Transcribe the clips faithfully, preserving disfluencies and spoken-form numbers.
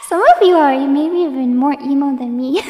Some of you are maybe even more emo than me.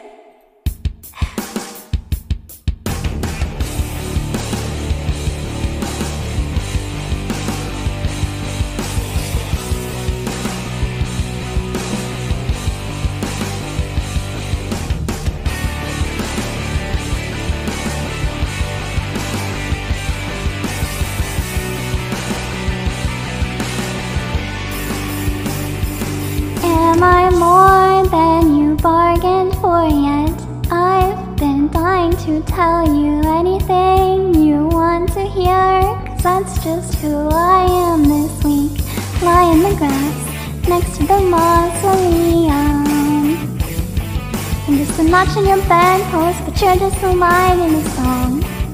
Am I more than you bargained for yet? I've been dying to tell you anything you want to hear, 'cause that's just who I am this week. Lie in the grass next to the mausoleum. I'm just a notch in your bedpost, but you're just a line in a song.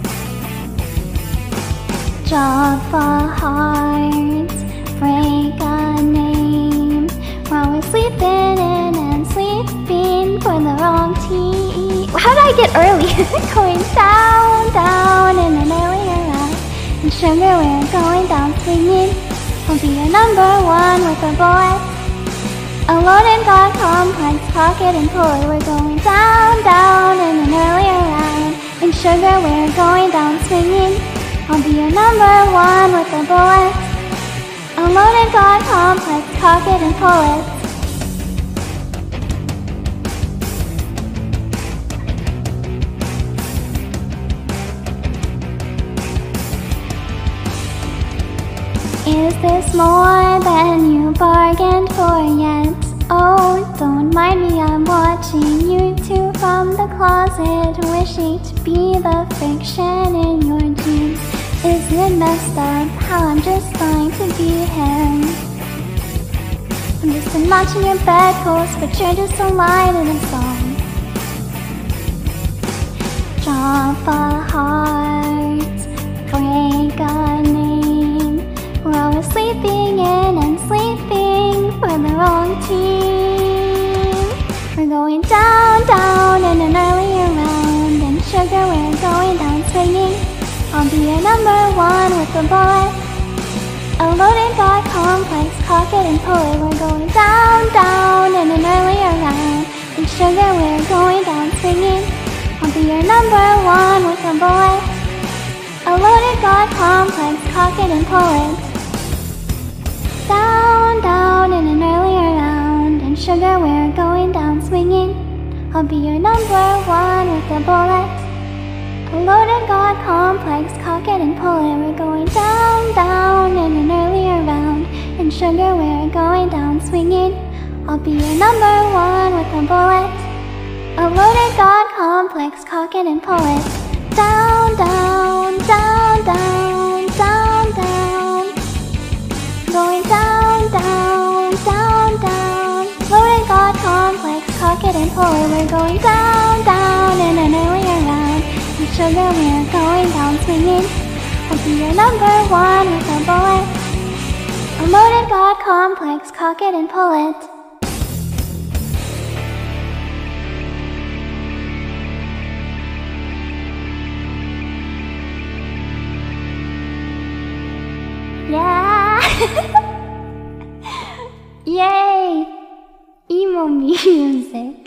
Drop a heart, break a name, while we're sleeping in and sleeping for the wrong tea. How did I get early? Going down, down in an earlier round. And sugar, we're going down swinging. I'll be your number one with a bullet. A loaded got complex, pocket and pull it. We're going down, down in an earlier round. And sugar, we're going down swinging. I'll be your number one with a bullet. A loaded got complex, pocket and pull it. Is this more than you bargained for yet? Oh, don't mind me, I'm watching you two from the closet, wishing to be the fiction in your dreams. Isn't it messed up how I'm just trying to be him? I'm just a notch in your bedpost, but you're just a line in a song. Drop a heart, break a name, while we're sleeping in and sleeping for the wrong team. We're going down, down in an earlier round. And sugar, we're going down swinging. I'll be your number one with a bullet. A loaded got complex, cock it and pull it. We're going down, down in an earlier round. And sugar, we're going down swinging. I'll be your number one with a bullet. A loaded got complex, cock it and pull it. Down, down in an earlier round. And sugar, we're going down swinging. I'll be your number one with a bullet. A loaded got complex, cock it and pull it. We're going down, down in an earlier round. And sugar, we're going down swinging. I'll be your number one with a bullet. A loaded got complex, cock it and pull it. Down, down, down, down, down, down. Going down, down, down, down. Loaded got complex, cock it and pull it. We're going down, down in an earlier round. And sugar, we're going down swinging. I'll be your number one with a bullet. A loaded got complex, cock it and pull it. Yeah! Yay! Emo music.